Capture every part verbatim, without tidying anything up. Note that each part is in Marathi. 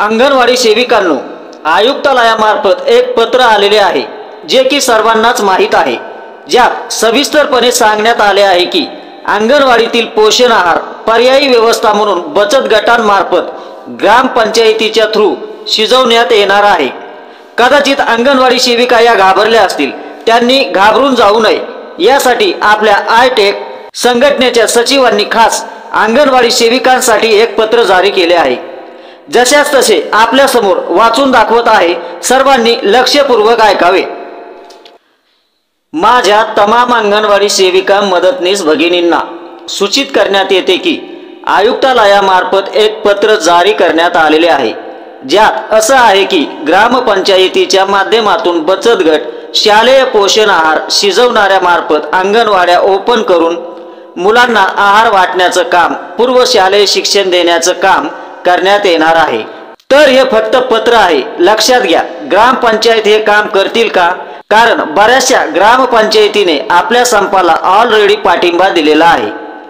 अंगणवाडी सेविकांनो, आयुक्तालयामार्फत एक पत्र आलेले आहे जे की सर्वांनाच माहीत आहे। ज्यात सविस्तरपणे सांगण्यात आले आहे की अंगणवाडीतील पोषण आहार पर्यायी व्यवस्था म्हणून बचत गटांमार्फत ग्रामपंचायतीच्या थ्रू शिजवण्यात येणार आहे। कदाचित अंगणवाडी सेविका या घाबरल्या असतील, त्यांनी घाबरून जाऊ नये यासाठी आपल्या आयटेक संघटनेच्या सचिवांनी खास अंगणवाडी सेविकांसाठी एक पत्र जारी केले आहे। जशास तसे आपल्या समोर वाचून दाखवत आहे, सर्वांनी लक्षपूर्वक ऐकावे। माझ्या तमाम अंगणवाडी सेविका मदतनीस भगिनींना सूचित करण्यात येते की आयुक्तालयामार्फत एक पत्र जारी करण्यात आलेले आहे। ज्यात असं आहे की ग्रामपंचायतीच्या माध्यमातून बचत गट शालेय पोषण आहार शिजवणाऱ्या मार्फत अंगणवाड्या ओपन करून मुलांना आहार वाटण्याचं काम, पूर्व शालेय शिक्षण देण्याचं काम करण्यात येणार आहे। तर हे फक्त पत्र आहे, लक्षात घ्या। ग्रामपंचायत हे काम करतील का? कारण बऱ्याचशा ग्रामपंचायतीने आपल्या संपाला ऑलरेडी पाठिंबा दिलेला आहे।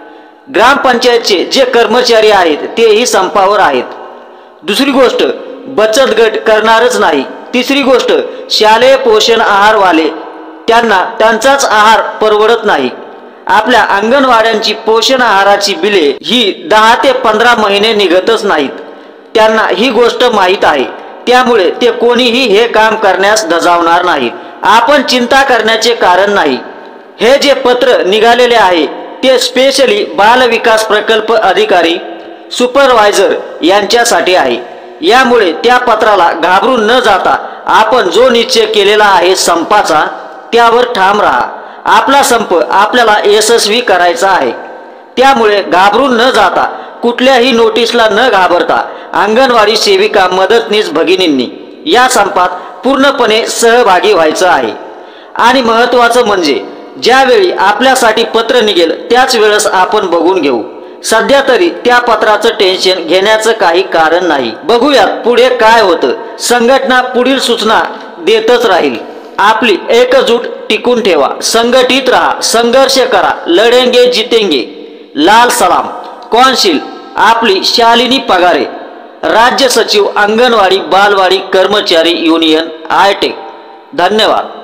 ग्रामपंचायतचे जे कर्मचारी आहेत तेही संपावर आहेत। दुसरी गोष्ट, बचत गट करणारच नाही। तिसरी गोष्ट, शालेय पोषण आहारवाले त्यांना त्यांचाच आहार परवडत नाही। आपल्या अंगणवाड्यांची पोषण आहाराची बिले ही दहा ते पंधरा महिने निघतच नाहीत। त्यांना ही गोष्ट माहीत आहे, त्यामुळे ते कोणीही हे काम करण्यास धजावणार नाहीत। आपण चिंता करण्याचे कारण नाही। हे जे पत्र निघालेले आहे ते स्पेशली बाल विकास प्रकल्प अधिकारी सुपरवायझर यांच्यासाठी आहे। यामुळे त्या पत्राला घाबरून न जाता आपण जो निश्चय केलेला आहे संपाचा, त्यावर ठाम राहा। आपला संप आपल्याला यशस्वी करायचा आहे। त्यामुळे घाबरून न जाता, कुठल्याही नोटीसला न घाबरता अंगणवाडी सेविका मदतनीस भगिनींनी या संपात पूर्णपणे सहभागी व्हायचं आहे। आणि महत्त्वाचं म्हणजे ज्यावेळी आपल्यासाठी पत्र निघेल त्याच वेळेस आपण बघून घेऊ। सध्या तरी त्या पत्राचं टेन्शन घेण्याचं काही कारण नाही। बघूयात पुढे काय होतं। संघटना पुढील सूचना देतच राहील। आपली एकजूट टिकून ठेवा, संघटित रहा, संघर्ष करा, लढेंगे जितेंगे। लाल सलाम। कौन्सिल आपली शालिनी पगारे, राज्य सचिव अंगणवाडी बालवाडी कर्मचारी युनियन आयटेक। धन्यवाद।